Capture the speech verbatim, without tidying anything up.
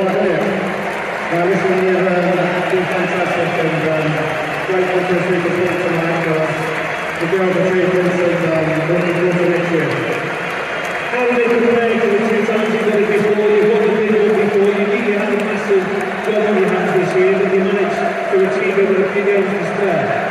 right here. Now listen, you've um, been fantastic and um, grateful to see the support tonight for us. The girls are treatments and um, looking forward to next year. How are they preparing for the two times you've got it before? You've got the big one before. You think you had a massive job on your hands this year, but you managed to achieve it with a few games to spare.